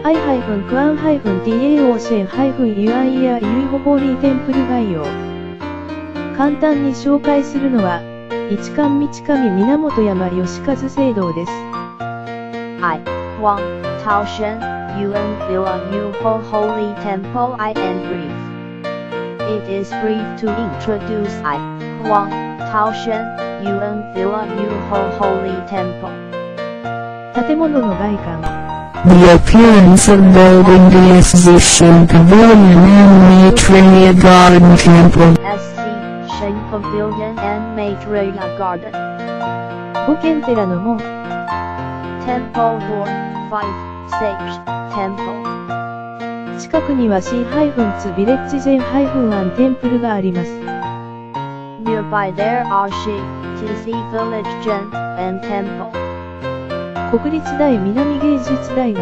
I-Kuan-Tao-Shen-Yuan-Yaユイホホーリーテンプル概要。簡単に紹介するのは、一貫道上源山義和聖堂です。 I-Kuan-Tao-Shen-Yuan Villa Yuho Holy Temple and brief. It is brief to introduce I-Kuan-Tao-Shen-Yuan Villa Yuho Holy Temple. 建物の外観。 The appearance of building the exhibition pavilion and Maitreya Garden Temple. SC Shen Pavilion and Maitreya Garden. 五軒寺の門。 Temple Door 5 Sage Temple. 近くには C-2 ビレッジジェン-1テンプルがあります。 Nearby there are Shi TC Village Gen and Temple. 国立大南芸術大学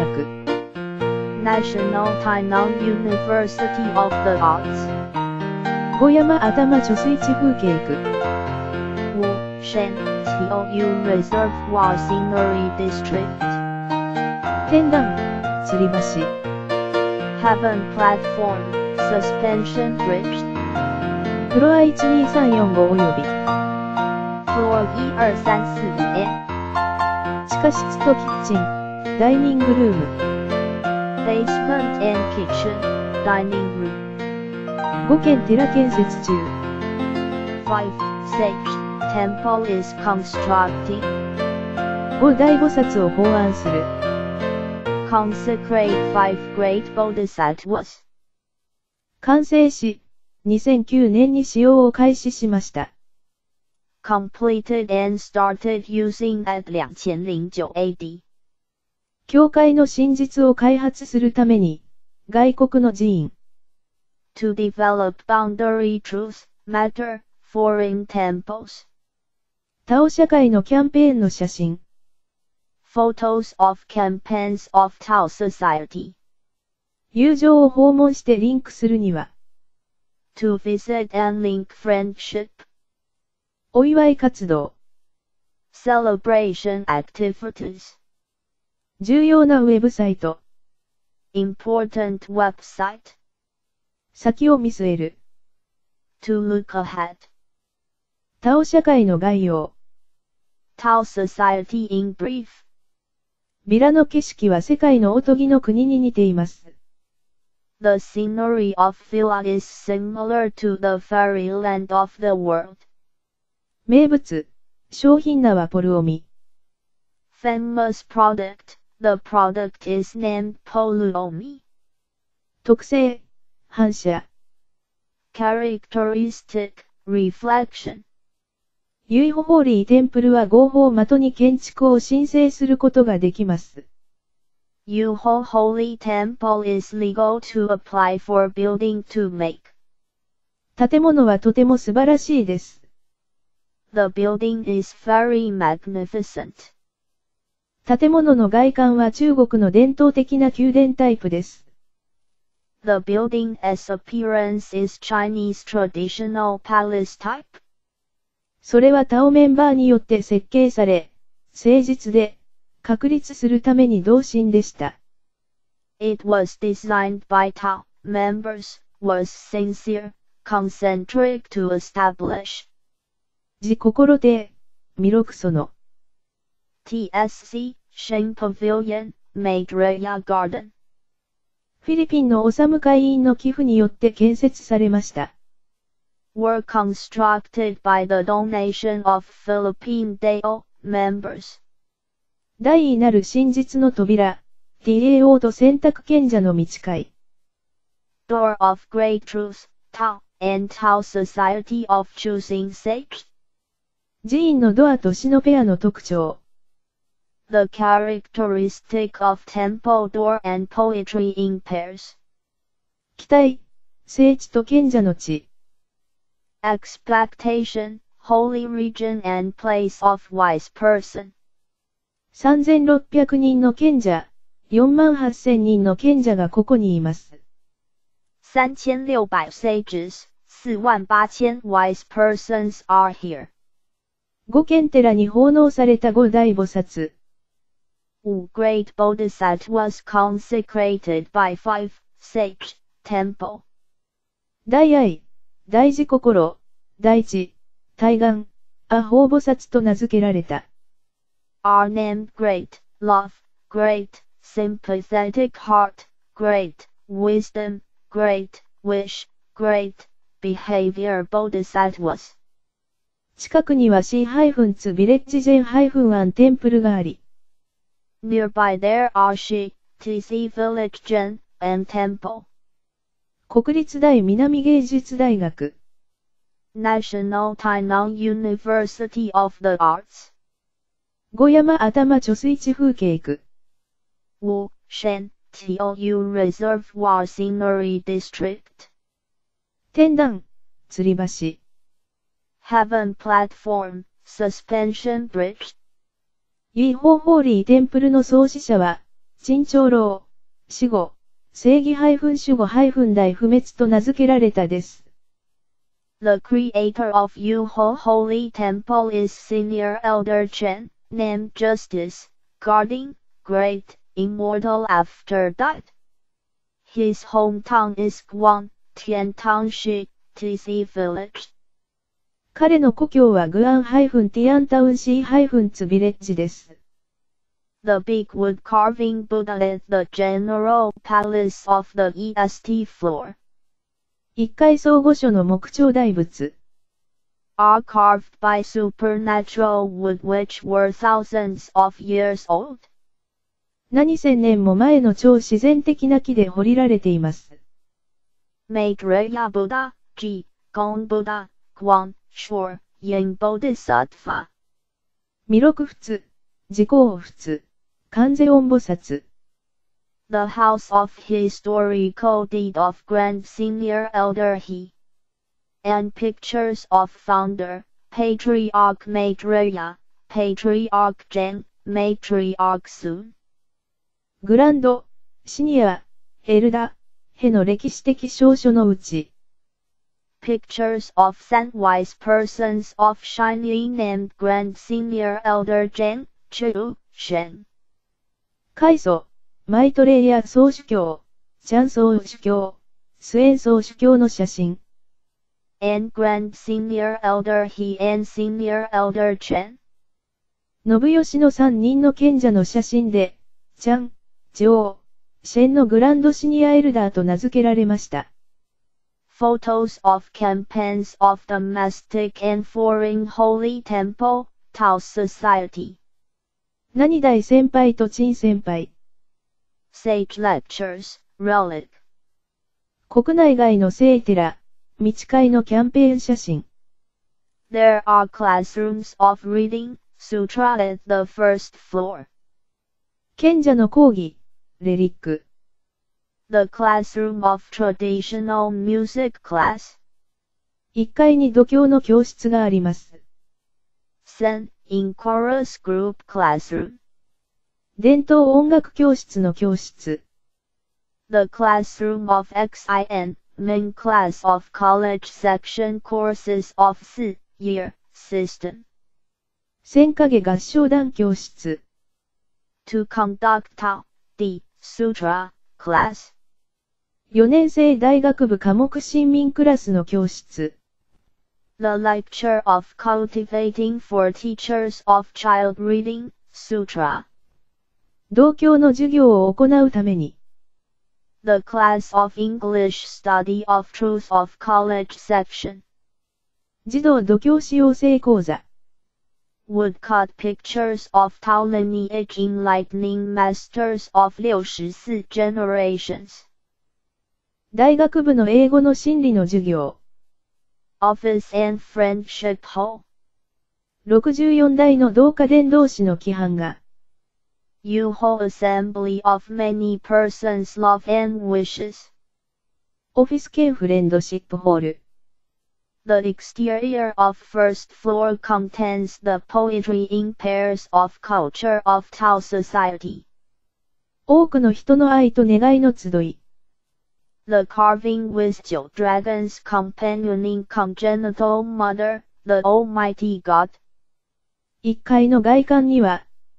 National Tainan University of the Arts. 五山頭貯水池風景区 Wu Shen TOU Reservoir Scenery District. 天壇吊り橋 Heaven Platform Suspension Bridge. フロア12345および Floor 12345A. 地下室とキッチン、ダイニングルーム Basement and Kitchen, Dining Room. 五軒寺建設中 5 Sage Temple is constructing. 五大菩薩を奉安する Consecrate 5 Great Bodhisattvas. 完成し、2009年に使用を開始しました。 Completed and started using at 2009 AD. 教会の真実を開発するために、外国の寺院 To develop boundary truth, matter, foreign temples. タオ社会のキャンペーンの写真 Photos of campaigns of Tao Society. 友情を訪問してリンクするには To visit and link friendship. お祝い活動 Celebration activities. 重要なウェブサイト Important website. 先を見据える To look ahead. タオ社会の概要 Tao Society in brief. ビラの景色は世界のおとぎの国に似ています。 The scenery of Villa is similar to the fairyland of the world. 名物、商品名はポルオミ。 Famous product, the product is named Poluomi. 特性、反射。 Characteristic, reflection. ユイホホーリーテンプルは合法的に建築を申請することができます。 Yuho Holy Temple is legal to apply for building to make. 建物はとても素晴らしいです。 The building is very magnificent. 建物の外観は中国の伝統的な宮殿タイプです。 The building's appearance is Chinese traditional palace type. それはタオメンバーによって設計され、誠実で、確立するために同心でした。 It was designed by Tao members, was sincere, concentric to establish. 自心亭、弥勒その。 TSC, Shen Pavilion, Maitreya Garden. フィリピンのオサム会員の寄付によって建設されました。 Were constructed by the donation of Philippine DAO members. 大いなる真実の扉、TAO と選択賢者の道会。 Door of Great Truth, Tao, and Tao Society of Choosing Sage. 寺院のドアと詩のペアの特徴。 The characteristic of temple door and poetry in pairs. 期待、聖地と賢者の地。 Expectation, holy region and place of wise person. 3600人の賢者、48000人の賢者がここにいます。 3600 sages, 48000 wise persons are here. 五軒寺に奉納された五大菩薩。 5 great bodhisattvas consecrated by 5 sage temple. 大愛、大事心、大智、大願、阿法菩薩と名付けられた。 Are named great love, great sympathetic heart, great wisdom, great wish, great behavior bodhisattvas. 近くには C-2 ビレッジジェン-1テンプルがあり。 Nearby there are Shi-TC Village Gen and Temple. 国立大南芸術大学。 National Tainan University of the Arts. 五山頭貯水池風景区。 Wu Shen TOU Reservoir Scenery District. 天壇、吊り橋。 Heaven Platform, Suspension Bridge. イーホーホーリーテンプルの創始者は、陳長老、死後、正義-守護-大不滅と名付けられたです。 The creator of Yuho Holy Temple is Senior Elder Chen, named Justice, guarding, great, immortal after death. His hometown is Guan, Tian Township, TC Village. 彼の故郷はグアン-ティアンタウンシー-ツビレッジです。 The big wood carving Buddha at the General Palace of the EST floor. 一階総御所の木彫大仏。 Are carved by supernatural wood which were thousands of years old. 何千年も前の超自然的な木で彫りられています。 Maitreya Buddha, Ji, Gon Buddha, Guan, Shor, Yin Bodhisattva. 弥勒仏、自公仏、観世音菩薩。 The House of Historical Deed of Grand Senior Elder He. And pictures of Founder, Patriarch Maitreya, Patriarch Jen, Matriarch Sun. グランド、シニア、エルダ、への歴史的証書のうち。 Pictures of Sandwise persons of Shining named Grand Senior Elder Jen, Chu, Shen. 開祖、マイトレイヤ総主教、チャン総主教、スエン総主教の写真。 And Grand Senior Elder He and Senior Elder Chen. 信義の3人の賢者の写真で、チャン、チョウ、シェンのグランドシニアエルダーと名付けられました。 Photos of campaigns of domestic and foreign holy temple, Tao Society. 何大先輩と陳先輩。 Sage lectures, relic. 国内外の聖寺、道会のキャンペーン写真。 There are classrooms of reading, sutra at the first floor. 賢者の講義、レリック。 The classroom of traditional music class. 1階に度胸の教室があります。 Sen, in chorus group classroom. 伝統音楽教室の教室。 The classroom of XIN, main class of college section courses of 4-year system. 千影合唱団教室。 To conduct Tao, the Sutra, class. 4年生大学部科目新民クラスの教室。 The lecture of cultivating for teachers of child reading, Sutra. 同教の授業を行うために。 The class of English study of truth of college section. 児童度胸使用性講座。 Woodcut pictures of Tao lineage enlightening masters of 64 generations. 大学部の英語の心理の授業。 Office and Friendship Hall. 64代の同家伝同士の規範が。 Yuho Assembly of Many Persons' Love and Wishes. オフィス兼フレンドシップホール。 The exterior of first floor contains the poetry in pairs of culture of Tao Society. 多くの人の愛と願いの集い。 The carving with 9 dragons companioning congenital mother, the Almighty God. 1階の外観には、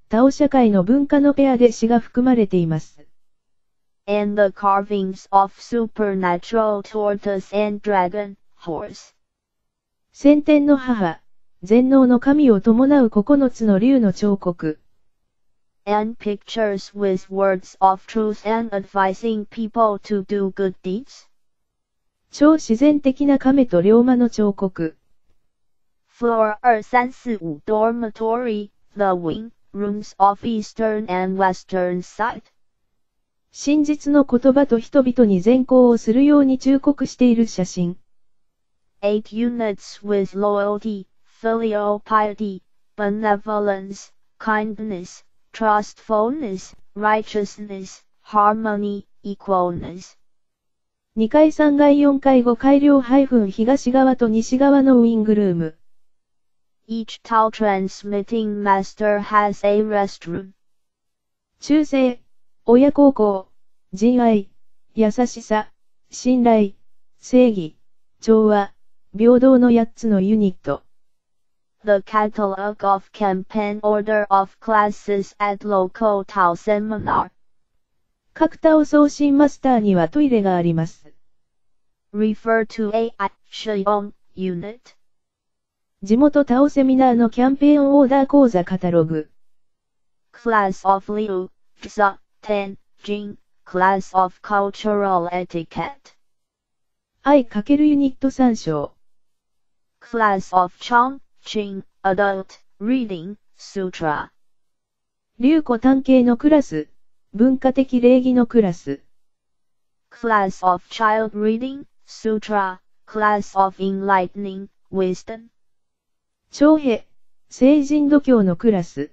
タオ社会の文化のペアで詩が含まれています。 And the carvings of supernatural tortoise and dragon, horse. 先天の母、全能の神を伴う9つの竜の彫刻。 And pictures with words of truth and advising people to do good deeds. 超自然的な亀と龍馬の彫刻。 Floor 2345 dormitory, the wing, rooms of eastern and western side. 真実の言葉と人々に善行をするように忠告している写真。 8 units with loyalty, filial piety, benevolence, kindness, trustfulness, righteousness, harmony, equalness. 2階3階4階5階両東側と西側のウィングルーム。 Each tau transmitting master has a restroom. 忠誠、親孝行、仁愛、優しさ、信頼、正義、調和、平等の8つのユニット。 The catalog of campaign order of classes at local Tao seminar. 各タオ送信マスターにはトイレがあります。 Refer to AI Shion unit. 地元タオセミナーのキャンペーンオーダー講座カタログ。 Class of Liu, Xa, Ten, Jing, Class of Cultural Etiquette. I× ユニット参照。 Class of Chong, Ching, Adult, Reading, Sutra. 流古単形のクラス、文化的礼儀のクラス。 Class of Child Reading, Sutra, Class of Enlightening, Wisdom. 長平、聖人度胸のクラス。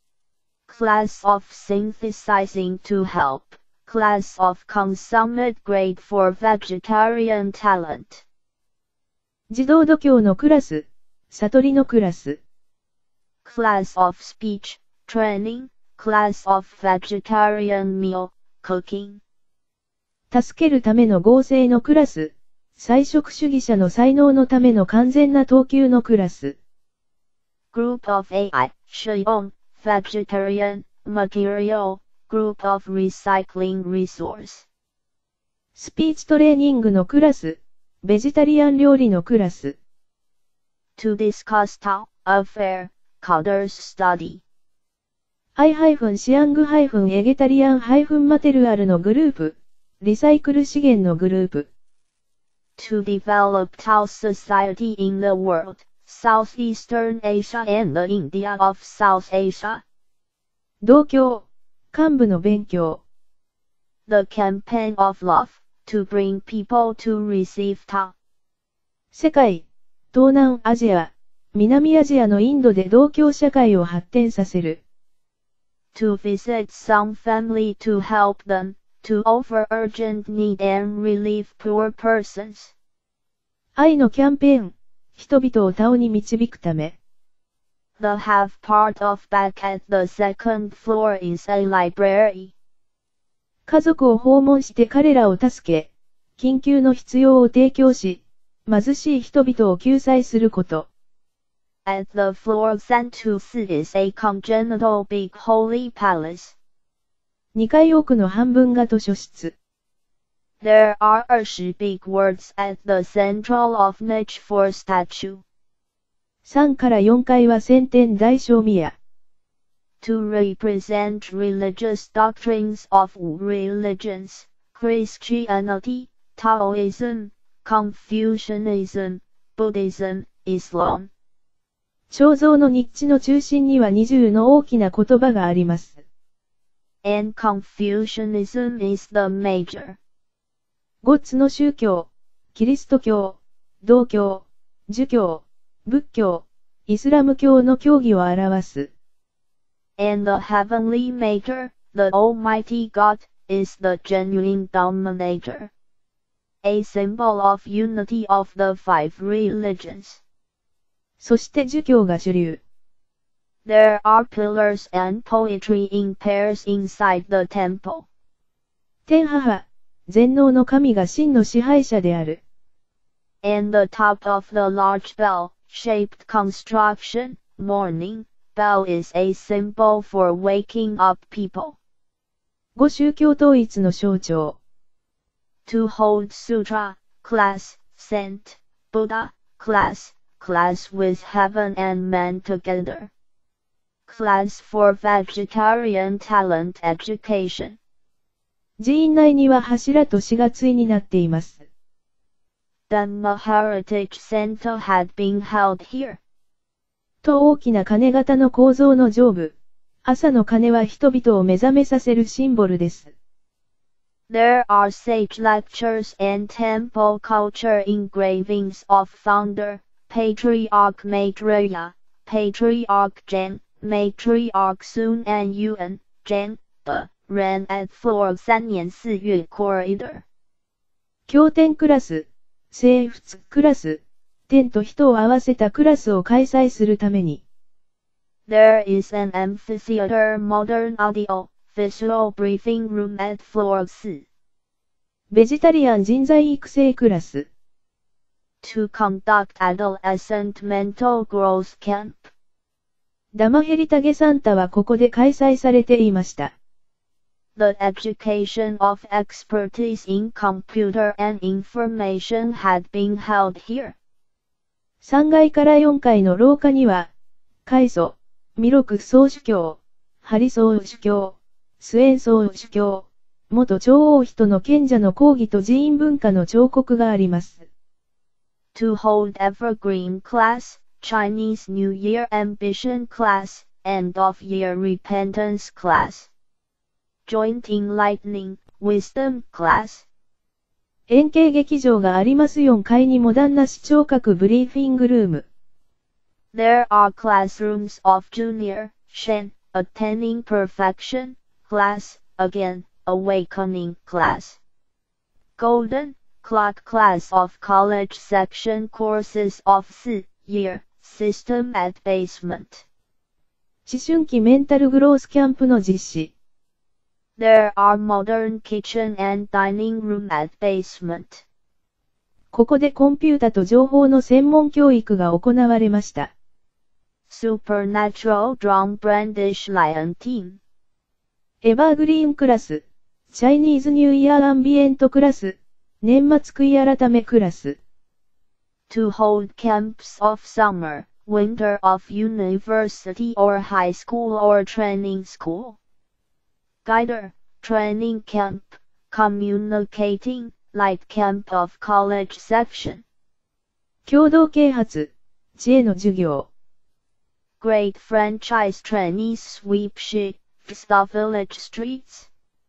Class of Synthesizing to Help, Class of Consummate Grade for Vegetarian Talent. 自動度胸のクラス、悟りのクラス。 Class of Speech, Training, Class of Vegetarian Meal, Cooking. 助けるための合成のクラス、菜食主義者の才能のための完全な等級のクラス。 Group of AI, Shion, Vegetarian, Material, Group of Recycling Resource. スピーチトレーニングのクラス、ベジタリアン料理のクラス。 To discuss Tao, affair, Coders Study. I-シアング-エゲタリアン-マテルアルのグループ。リサイクル資源のグループ。 To develop Tao society in the world, Southeastern Asia and the India of South Asia. 同郷。幹部の勉強。 The campaign of love, to bring people to receive Tao. 世界、東南アジア、南アジアのインドで同郷社会を発展させる。 To visit some family to help them, to offer urgent need and relieve poor persons. 愛のキャンペーン、人々をタオに導くため。 The half part of back at the second floor is a library. 家族を訪問して彼らを助け、緊急の必要を提供し、貧しい人々を救済すること。 At the floor 324 is a congenital big holy palace. 2階奥の半分が図書室。 There are 20 big words at the central of niche for statue. 3から4階は先天大正宮。 To represent religious doctrines of religions, Christianity, Taoism, Confucianism, Buddhism, Islam. 彫像のニッチの中心には20の大きな言葉があります。 And Confucianism is the major. 5つの宗教、キリスト教、道教、儒教、仏教、イスラム教の教義を表す。 And the heavenly maker, the Almighty God, is the genuine dominator. A symbol of unity of the five religions. そして儒教が主流。 There are pillars and poetry in pairs inside the temple. 天母、全能の神が真の支配者である。 And the top of the large bell-shaped construction, morning, bell is a symbol for waking up people. 5宗教統一の象徴。 To hold sutra, class, saint, Buddha, class with heaven and man together. Class for vegetarian talent education. 寺院内には柱と四月いになっています。 Dhamma Heritage Center had been held here. と大きな鐘型の構造の上部。朝の鐘は人々を目覚めさせるシンボルです。 There are sage lectures and temple culture engravings of founder, Patriarch Maitreya, Patriarch Jen, Matriarch Sun and Yuan, Jen, the ran at floor 3年4月 corridor. 経典クラス、聖仏クラス、天と人を合わせたクラスを開催するために。 There is an amphitheater modern audio, visual briefing room at floor 4. ベジタリアン人材育成クラス。 To conduct adolescent mental growth camp. ダマヘリタゲサンタはここで開催されていました。 The education of expertise in computer and information had been held here. 3階から4階の廊下には、開祖、弥勒総主教、ハリ総主教、スエン総主教、元超王妃の賢者の講義と寺院文化の彫刻があります。 To hold evergreen class, Chinese New Year ambition class, end of year repentance class. Joint enlightening, wisdom class. 円形劇場があります4階にモダンな視聴覚ブリーフィングルーム。 There are classrooms of junior, Shen, attaining perfection, class, again, awakening class. Golden, clock class of college section courses of 4-year, system at basement. 思春期メンタルグロースキャンプの実施。 There are modern kitchen and dining room at basement. ここでコンピュータと情報の専門教育が行われました。 Supernatural Drum Brandish Lion Team. エバーグリーンクラス、チャイニーズニューイヤーアンビエントクラス、年末悔い改めクラス。 To hold camps of summer, winter of university or high school or training school. Guider, training camp, communicating, light camp of college section. 共同啓発、知恵の授業。 Great franchise trainees sweep sheet, Vista Village streets.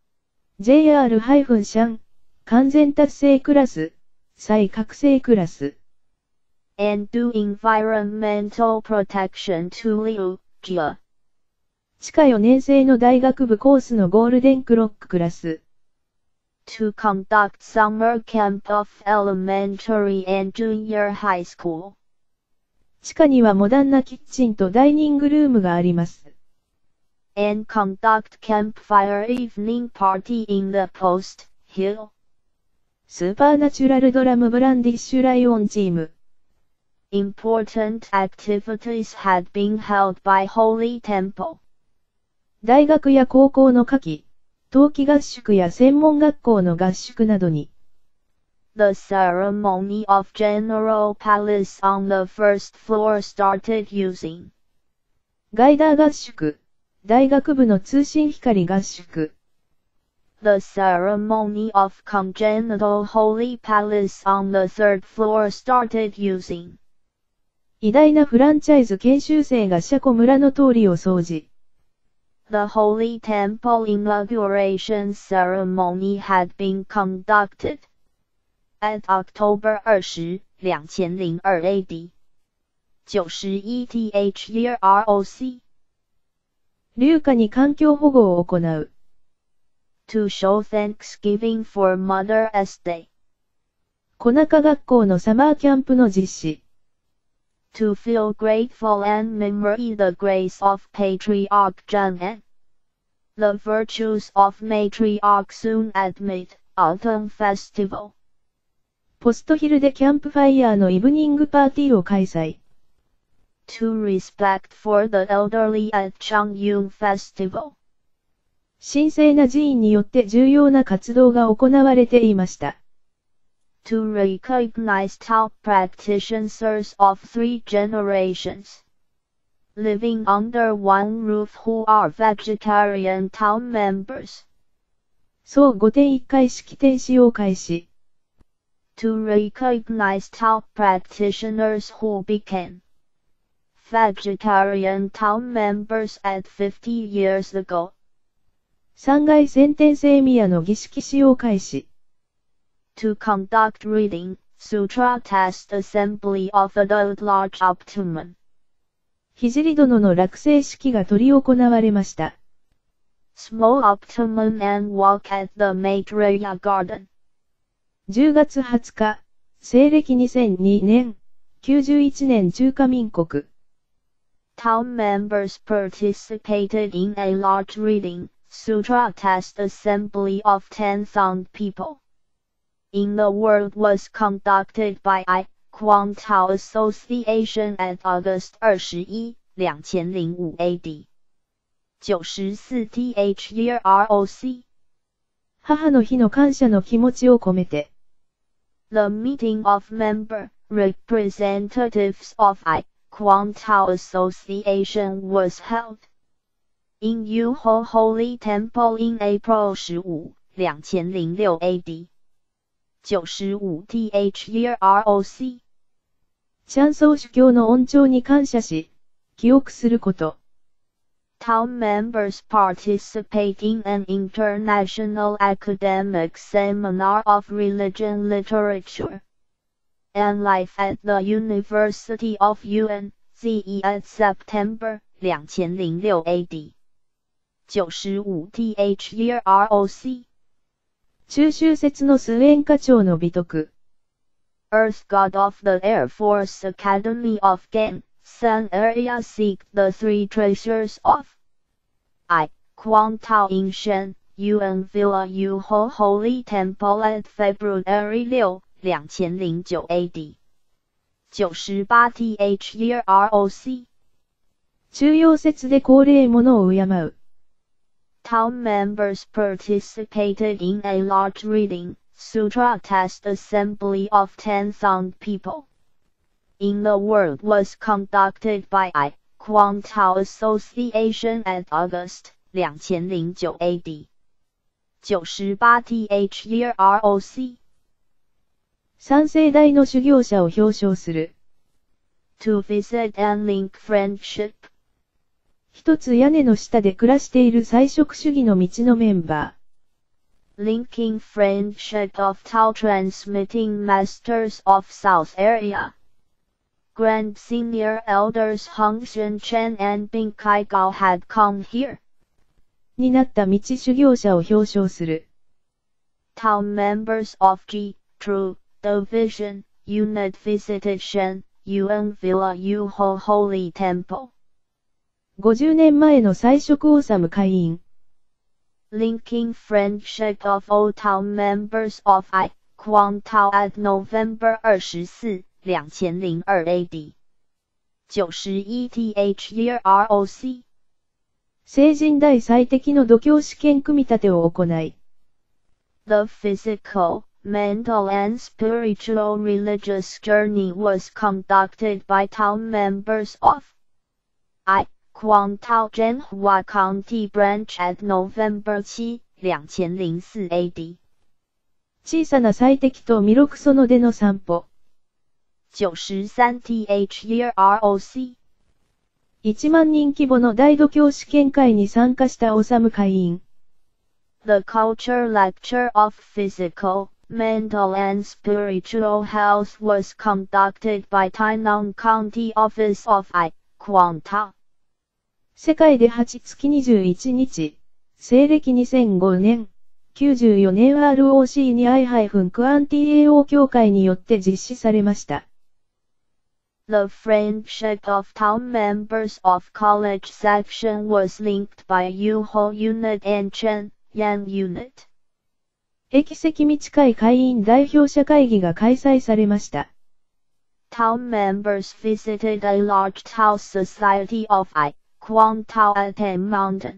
JR- シャン、完全達成クラス、再覚醒クラス。 And do environmental protection to Liu, Jia. 地下4年生の大学部コースのゴールデンクロッククラス。 To conduct summer camp of elementary and junior high school. 地下にはモダンなキッチンとダイニングルームがあります。 And conduct campfire evening party in the post, hill. スーパーナチュラルドラムブランディッシュライオンチーム。 Important activities had been held by Holy Temple. 大学や高校の夏季、冬季合宿や専門学校の合宿などに。 The ceremony of General Palace on the first floor started using. ガイダー合宿、大学部の通信光合宿。 The ceremony of Congenital Holy Palace on the third floor started using. 偉大なフランチャイズ研修生が車庫村の通りを掃除。 The Holy Temple inauguration ceremony had been conducted. At October 20, 2002 AD. 91th year ROC. 流下に環境保護を行う。 To show thanksgiving for Mother's Day. 小中学校のサマーキャンプの実施。 To feel grateful and memory the grace of Patriarch Zhang and the virtues of Matriarch Sun at Mid-Autumn Festival. ポストヒルでキャンプファイヤーのイブニングパーティーを開催。 to respect for the elderly at Changyun Festival. 神聖な寺院によって重要な活動が行われていました。 To recognize Tao practitioners of 3 generations living under one roof who are vegetarian Tao members. 総5.1回式典使用開始。 To recognize Tao practitioners who became vegetarian Tao members at 50 years ago. 3階先天性宮の儀式使用開始。 To conduct reading, sutra test assembly of adult large optimum. 聖殿の落成式が執り行われました。 Small optimum and walk at the Maitreya Garden. 10月20日、西暦2002年、91年中華民国。 Tao members participated in a large reading, sutra test assembly of 10,000 people. In the world was conducted by I, Quang Tao Association at August 21, 2005 AD. 94 th year ROC. 母の日の感謝の気持ちを込めて。 The meeting of member representatives of I, Quang Tao Association was held in Yuho Holy Temple in April 15, 2006 AD. 95 th year ROC. チャンソー主教の恩寵に感謝し、記憶すること。 Tao members participate in an international academic seminar of religion literature and life at the University of UNZE at September 2006 AD. 95 th year ROC. 中秋節のスウェーン課長の美徳。 Earth God of the Air Force Academy of Gan, San Area seek the 3 treasures of I, Quang Tao in Shen, Yuan Villa Yuho Holy Temple at February 6, 2009 AD. 98 th year ROC. 中陽節で高齢者を敬う。 Tao members participated in a large reading, sutra test assembly of 10,000 people. In the world was conducted by I, Quang Tao Association at August 2009 AD. 98 th year ROC. 三世代の修行者を表彰する。 To visit and link friendship. 一つ屋根の下で暮らしている菜食主義の道のメンバー。Linking friendship of Tao transmitting masters of South Area. Grand senior elders Hong Xuan Chen and Bing Kai Gao had come here. になった道修行者を表彰する。 Tao members of G, True, Division, Unit visited Shen, Yuan Villa Yuho Holy Temple. 50年前の菜食王様会員。 Linking friendship of all Tao members of I, Quang Tao at November 24, 2002 AD. 91 th year ROC. 成人代最適の度胸試験組み立てを行い。 The physical, mental and spiritual religious journey was conducted by Tao members of I, Quang Tao Zhenhua County Branch at November 7, 2004 AD. 小さな最適と弥勒園での散歩。 93 th year ROC. 1万人規模の大度胸試験会に参加したオサム会員。 The culture lecture of physical, mental and spiritual health was conducted by Tainan County Office of I, Quang Tao. 世界で8月21日、西暦2005年、94年 ROC に I-Quantiao 協会によって実施されました。 The friendship of Tao members of college section was linked by Yuho Unit and Chen, Yang Unit. 駅跡道会会員代表者会議が開催されました。 Tao members visited a large Tao society of I, Quang Tao at An Mountain.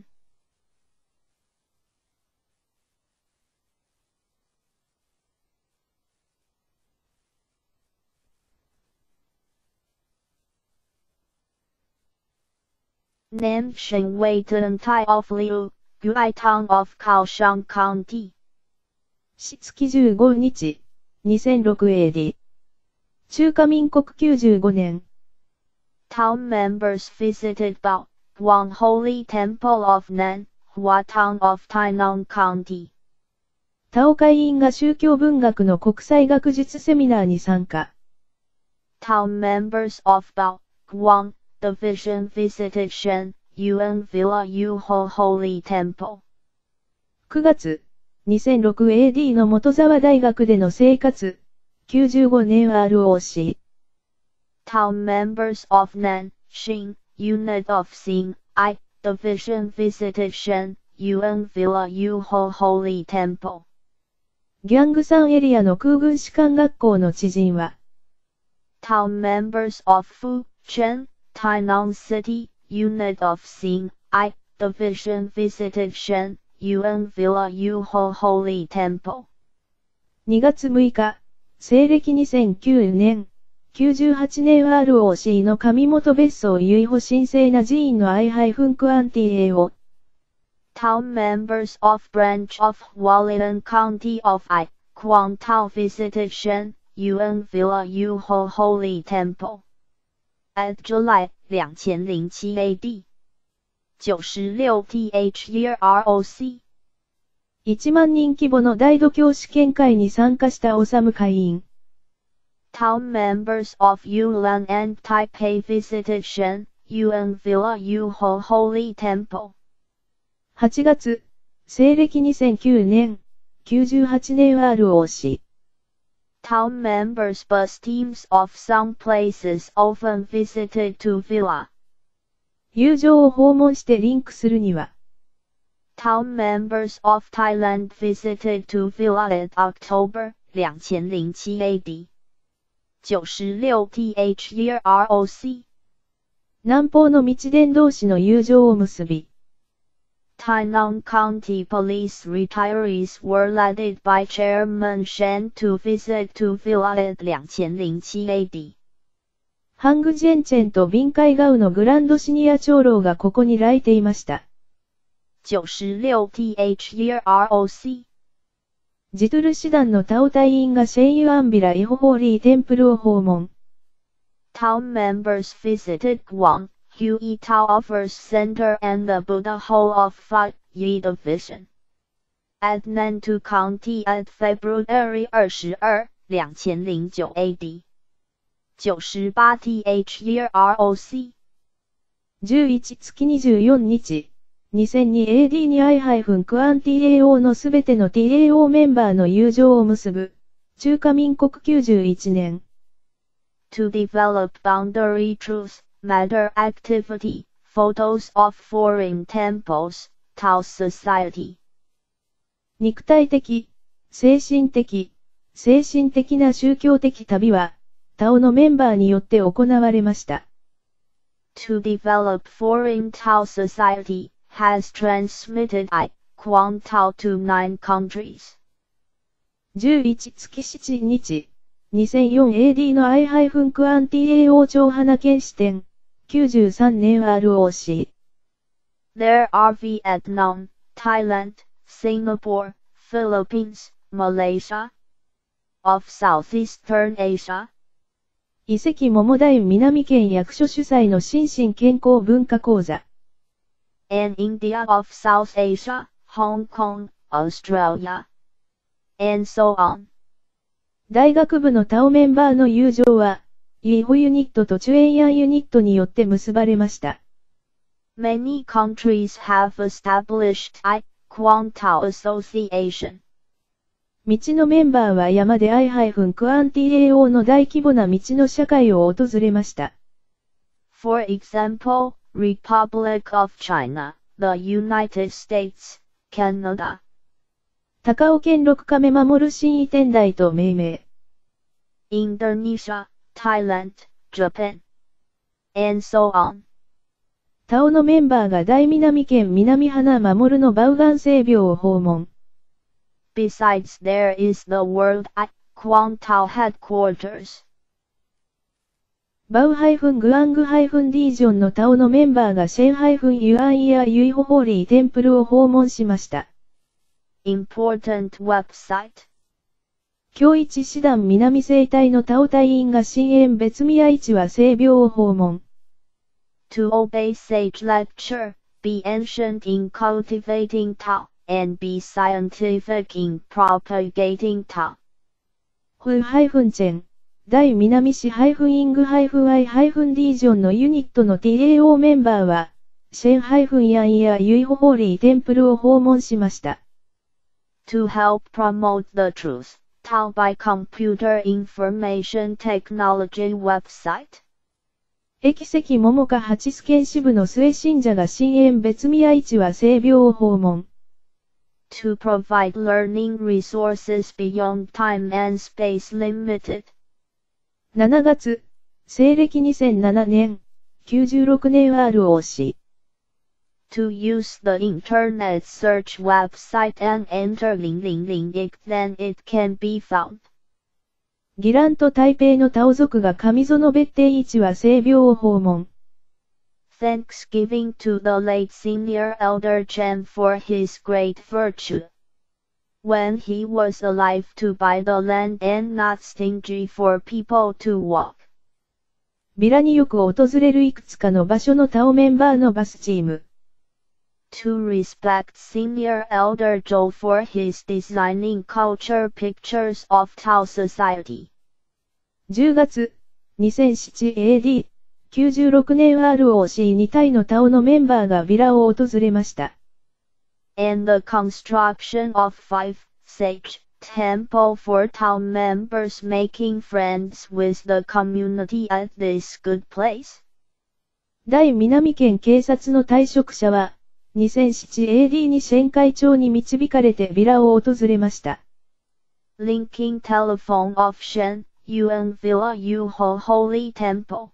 Nan Shen Wei Den Tai of Liu, Guai Tang of Kaohsiung County. 4月15日、2006AD。中華民国95年。 Tao members visited Bao, Guang Holy Temple of Nan, Huatang of Tainan County. タオ会員が宗教文学の国際学術セミナーに参加。 Tao members of Bao, Guang, Division visited Shen, Yuan Villa Yuho Holy Temple. 9月、2006AD の元沢大学での生活。95年 ROC。 Tao members of Nan, Xing, Unit of Xing, I, Division visited Shen, Yuan Villa Yuho Holy Temple. ギャングサンエリアの空軍士官学校の知人は、 Tao members of Fu, Chen, Tainan City, Unit of Xing, I, Division visited Shen, Yuan Villa Yuho Holy Temple. 2月6日、西暦2009年、98年 ROC の上本別荘由意保神聖な寺院の I-Quanti-AO。 Tao members of branch of Hualien County of I, Quang Tao visited Shen, Yuan Villa Yuho Holy Temple. At July 2007 AD. 96th year ROC. 1万人規模の大度胸試験会に参加したオサム会員。 Tao members of Yulan and Taipei visited Shen, Yuan Villa Yuho Holy Temple. 8月、西暦2009年、98年 ROC。 Tao members bus teams of some places often visited to Villa. 友情を訪問してリンクするには、 Tao members of Thailand visited to Villa at October 2007 AD. 96th year ROC. 南方の道伝同士の友情を結び、 Tainan County Police retirees were led by Chairman Shen to visit to Villa at 2007 AD. ハングジェンチェンとビンカイガウのグランドシニア長老がここに来ていました。 96th year ROC. ジトゥル師団のタオ隊員がシェイユアンビライホホーリーテンプルを訪問。 Tao members visited Guang, Hui Tao Offers Center and the Buddha Hole of Fa Yi Division. At Nantou County at February 22, 2009 AD. 98th year ROC. 11月24日、2002AD に I-Quanti-AO のすべての TAO メンバーの友情を結ぶ。中華民国91年。 To develop boundary truth, matter activity, photos of foreign temples, Tao Society. 肉体的、精神的な宗教的旅は、タオのメンバーによって行われました。 To develop foreign Tao Society has transmitted I, Quang Tao to 9 countries. 11月7日、2004AD の I-Quanti-AO 長花県支店、93年 ROC。 There are Vietnam, Thailand, Singapore, Philippines, Malaysia. Of Southeastern Asia. 遺跡桃大南県役所主催の心身健康文化講座。 And India of South Asia, Hong Kong, Australia. And so on. 大学部のタオメンバーの友情は、イホユニットとチュエンヤンユニットによって結ばれました。 Many countries have established I, Quang Tao Association. 道のメンバーは山で I-Quanti-AO の大規模な道の社会を訪れました。 For example, Republic of China, the United States, Canada. 高尾県6カメ守る新移天台と命名。 Indonesia, Thailand, Japan, and so on. タオのメンバーが大南県南花守のバウガン聖廟を訪問。 Besides, there is the World Quang Tao headquarters. バウ-グアング-ディージョンのタオのメンバーがシェン-ユアンイヤユイホホーリーテンプルを訪問しました。 Important website. 京一師団南西隊のタオ隊員が新園別宮市は聖廟を訪問。 To obey sage lecture, be ancient in cultivating Tao, and be scientific in propagating Tao. チェン。大南市-イング-アイ-ディージョンのユニットの TAO メンバーは、シェン-ヤンやユイホホーリーテンプルを訪問しました。 To help promote the truth, Tao by Computer Information Technology website. 駅関桃香八須県支部の末信者が新園別宮市は聖廟を訪問。 To provide learning resources beyond time and space limited. 7月、西暦2007年、96年 ROC。 To use the internet search website and enter 000 then it can be found. ギラント台北のタオ族が上園別邸市は聖廟を訪問。 Thanksgiving to the late senior elder Chen for his great virtue. When he was alive to buy the land and not stingy for people to walk. ビラによく訪れるいくつかの場所のタオメンバーのバスチーム。 To respect senior elder Zhou for his designing culture pictures of Tao society. 10月、2007 AD、96年 ROC にタイのタオのメンバーがビラを訪れました。 And the construction of 5 sage temple for Tao members making friends with the community at this good place. 大南県警察の退職者は、2007 AD にシェン会長に導かれてビラを訪れました。 Linking telephone of Shen, Yuan Villa Yu Ho Holy Temple.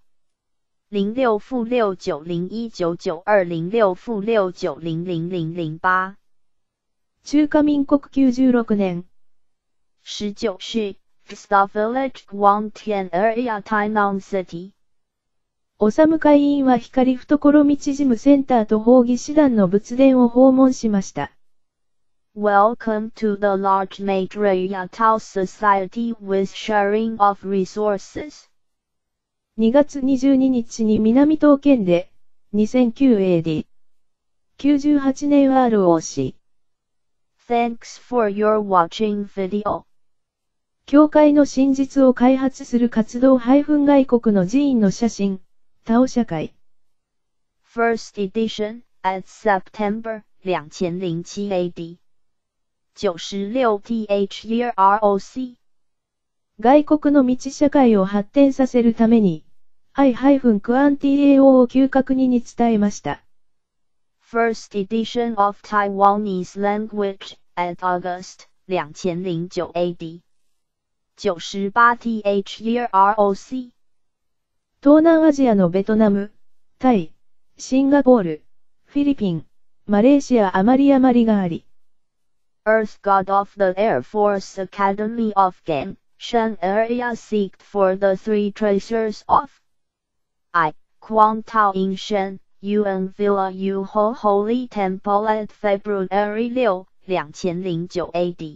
06-6991992006-690008。 中華民国96年。 19世、The Village Guangtian Area Tainan City。 オサム会員は光懐道事務センターと法義師団の仏殿を訪問しました。 Welcome to the large Maitreya Tao Society with sharing of resources. 2月22日に南東県で、2009 AD。98年 ROC。 Thanks for your watching video. 教会の真実を開発する活動外国の寺院の写真、タオ社会。 First edition, at September 2007 AD. 96th year ROC。 外国の道社会を発展させるために、I-QuanTAO を急確認に伝えました。 First edition of Taiwanese language, at August 2009 AD. 98th year ROC。 東南アジアのベトナム、タイ、シンガポール、フィリピン、マレーシア余りがあり。 Earth God of the Air Force Academy of Gang, Shen area seeked for the three treasures of I, Quang Tao in Shen, Yuan Villa Yu Ho Holy Temple at February 6, 2009 AD.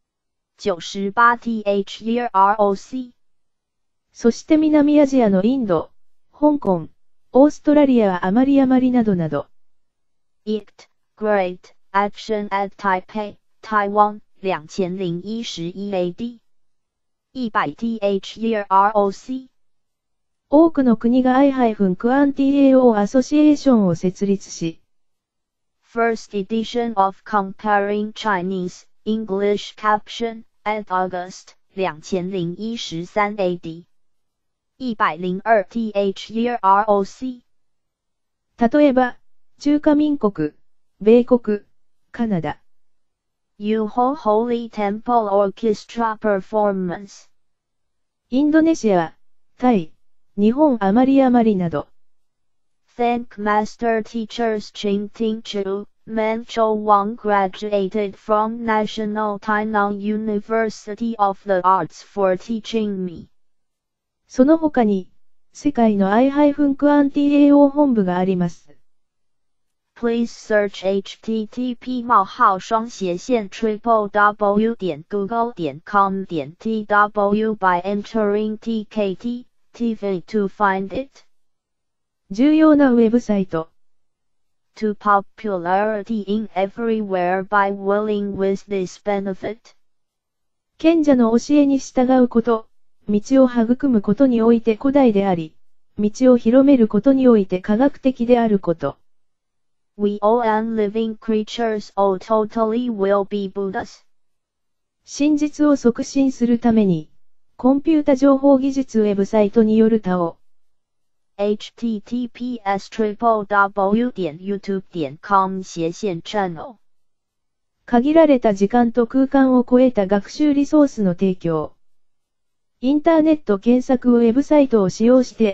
98th year ROC。 そして南アジアのインド、香港、オーストラリア余りなどなど。 It, Great Action at Taipei, Taiwan, 2011 AD. 100th year ROC。 多くの国が I-QuanTAO アソシエーションを設立し、 First edition of Comparing Chinese, English Caption, at August 2013 AD. 102th year ROC。 例えば、中華民国、米国、カナダ。 Yuho Holy Temple Orchestra Performance。 インドネシア、 タイ、日本余りなど。 Thank Master Teachers Ching Ting Chu, Man Chou Wang graduated from National Tainan University of the Arts for teaching me. その他に、世界の I-QuanTAO 本部があります。 Please search http://www.google.com.tw by entering TKT to find it. 重要なウェブサイト。 To popularity in everywhere by willing with this benefit. 賢者の教えに従うこと、道を育むことにおいて古代であり、道を広めることにおいて科学的であること。 We all unliving creatures all totally will be Buddhas. 真実を促進するために、コンピュータ情報技術ウェブサイトによる他を。 https://youtube.com/channel 限られた時間と空間を超えた学習リソースの提供。インターネット検索ウェブサイトを使用して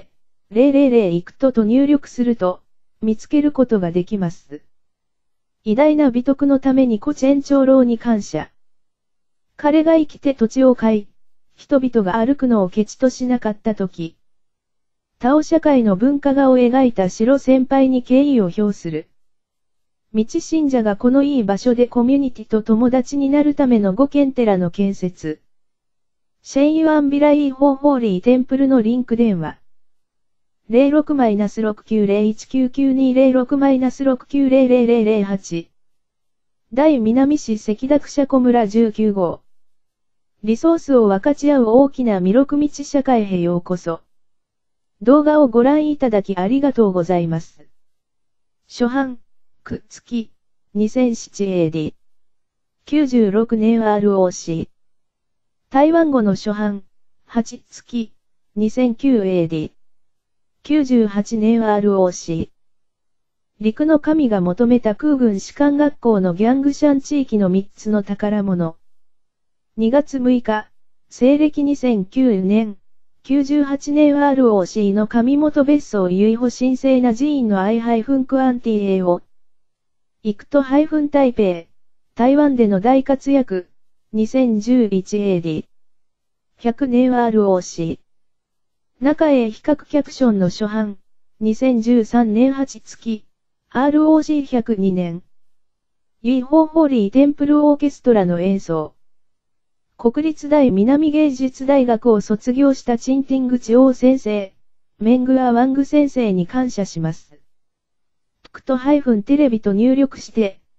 、000イクトと入力すると、見つけることができます。偉大な美徳のために古チェン長老に感謝。彼が生きて土地を買い、人々が歩くのをケチとしなかったとき、タオ社会の文化画を描いた白先輩に敬意を表する。道信者がこのいい場所でコミュニティと友達になるための五軒寺の建設。シェンユアンビライーホーホーリーテンプルのリンク電話。06-6901992006-690008。大南市関田区社小村19号。リソースを分かち合う大きな弥勒道社会へようこそ。動画をご覧いただきありがとうございます。初版、くっつき、2007AD。96年 ROC。台湾語の初版、8月、2009AD。98年 ROC。陸の神が求めた空軍士官学校のギャングシャン地域の3つの宝物。2月6日、西暦2009年。98年 ROC の上本別荘由緒神聖な寺院の I-QuanTAO。イクト台北、台湾での大活躍、2011AD。100年 ROC。中へ比較キャプションの初版、2013年8月、ROC102 年。ユイホーホーリーテンプルオーケストラの演奏。国立大南芸術大学を卒業したチンティングチオー先生、メングアワング先生に感謝します。クトテレビと入力して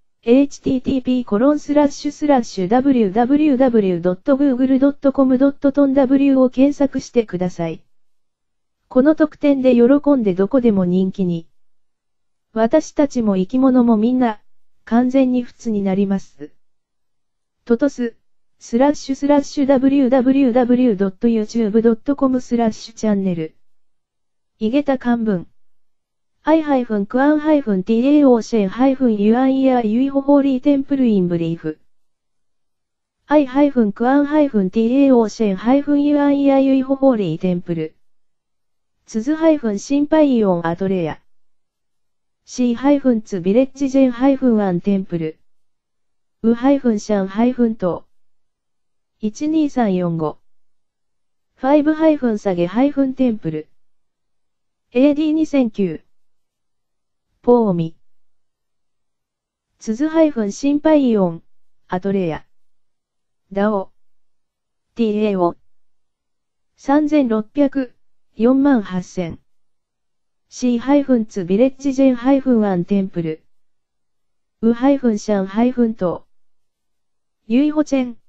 、http://www.google.com.tonw を検索してください。この特典で喜んでどこでも人気に。私たちも生き物もみんな、完全に普通になります。トトス。www.youtube.com/channel 井桁漢文 I-QuanTAO シェン -yuan やユイホホーリーテンプルインブリーフ I-QuanTAO シェン -yuan やユイホホーリーテンプル鈴心配イオンアトレア C-2 ビレッジジェン-1テンプルウ-シャン-12345 5- 下げ-テンプル AD2009 ポーミ鈴心配イオンアトレアダオ TAO 3600 48000 C-2 ビレッジジェン-1テンプルウ-シャン-トユイホチェン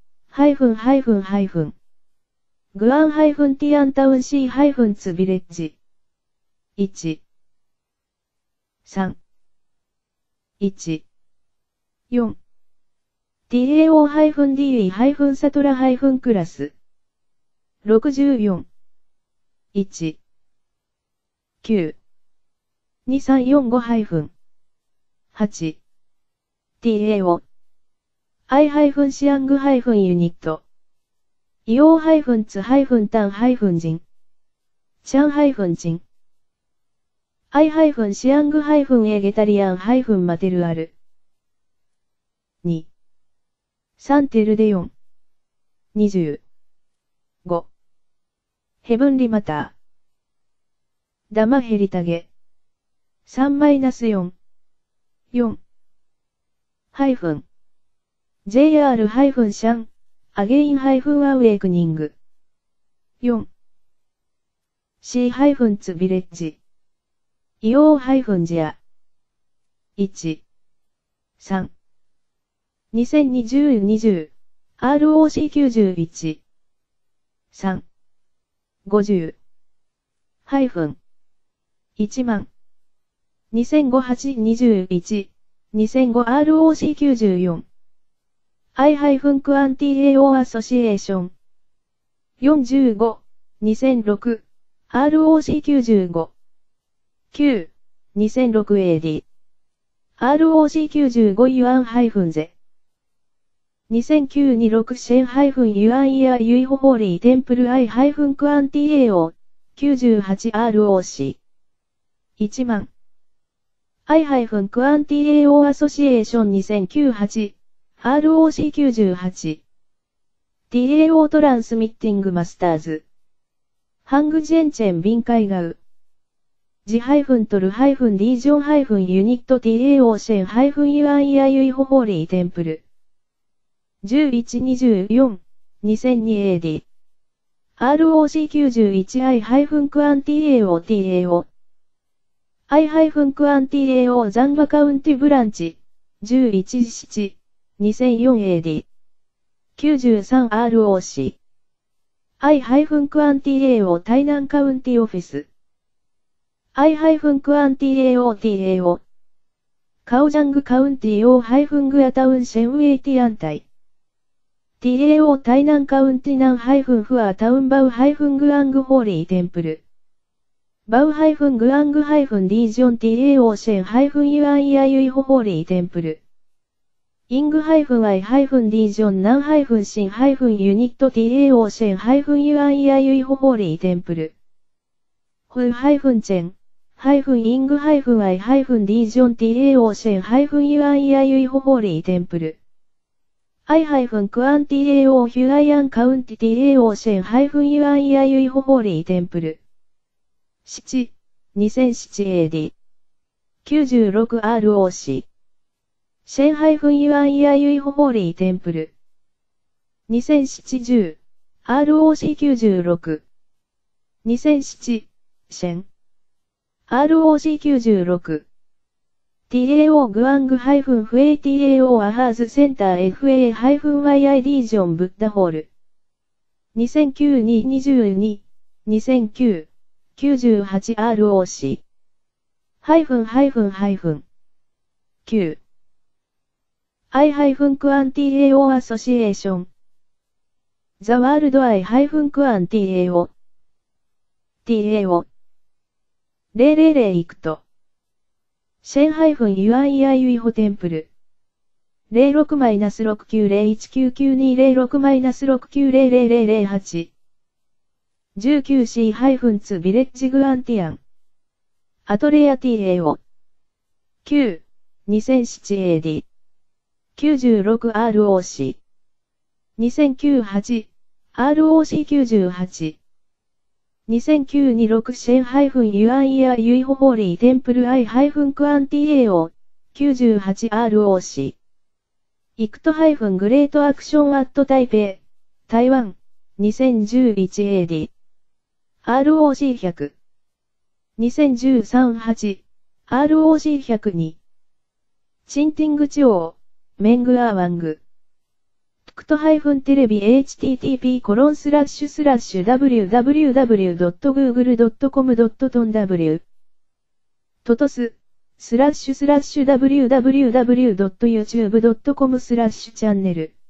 グアンティアンタウン C-2 ビレッジ。1、3、1、4、TAO-DE- サトラクラス。64、1、9、2345-8、TAO I- シアング- ユニット。イオー- ツ- タン- 人。 チャン-チン。I- シアング-エゲタリアン-マテルアル。2。3テルで4。20。5。ヘブンリマター。ダマヘリタゲ。3-4。4。ハイフン。JR- シャン。アゲイン- アウェイクニング。4。C- ツビレッジ。イオー- ジア。1。3。2020-20。ROC91。3。50。1万。2005-8-21。2005 ROC94。I-Quantio Association。45。2006。ROC95。9。2006 AD。ROC95 ユアンゼ。2009-26シェンユアンイヤユイホホーリーテンプルI-Quantio。98 ROC。1万。I-Quantio Association 2009-8。ROC98。TAO トランスミッティングマスターズ。ハングジェンチェンビンカイガウ。ジトルリージョンユニット TAO シェンユアンイヤユイホホーリーテンプル。11-24。2002 AD。ROC91 I-Quantio TAO。I-Quantio ザンバカウンティブランチ。11-7。2004 AD。93 ROC。I-Quantio 台南カウンティオフィス。I-Quantio TAO。カオジャングカウンティオーグアタウンシェンウェイティアンタイ。TAO 台南カウンティナンフアタウンバウグアングホーリーテンプル。バウグアングリージョン TAO シェンユアンイヤユイホホーリーテンプル。イング-アイ-リージョンナンシンユニット TAO シェンユアンイヤユイホホーリーテンプル。フチェン、イング-アイ-リージョン TAO シェンユアンイヤユイホホーリーテンプル。I-Quantio ヒュアイアンカウンティ TAO シェンユアンイヤユイホホーリーテンプル。7、2007 AD。96 ROC。シェンユアンイヤユイホホーリーテンプル。2007-10。ROC96。2007、シェン。ROC96。TAO グアングフェイ TAO アハーズセンター FA-YI リージョンブッダホール。2009-22。2009。98 ROC。9。I-Quantio Association。ザワールド I-Quantio。TAO。000イクト。シェンユアンイヤユイホテンプル。06-6901992006-690008。19C-2 ビレッジグアンティアン。アトレア TAO。9、2007 AD。96 ROC。2009-8、ROC98。2009-26シェンユアンイヤユイホホーリーテンプル I-Quantio。98 ROC。イクトグレートアクションアット台北、台湾。2011 AD。ROC100。2013-8、ROC102。チンティングチオー、メングアーワング。トクトテレビ http://www.google.com.tw トトス、//www.youtube.com/チャンネル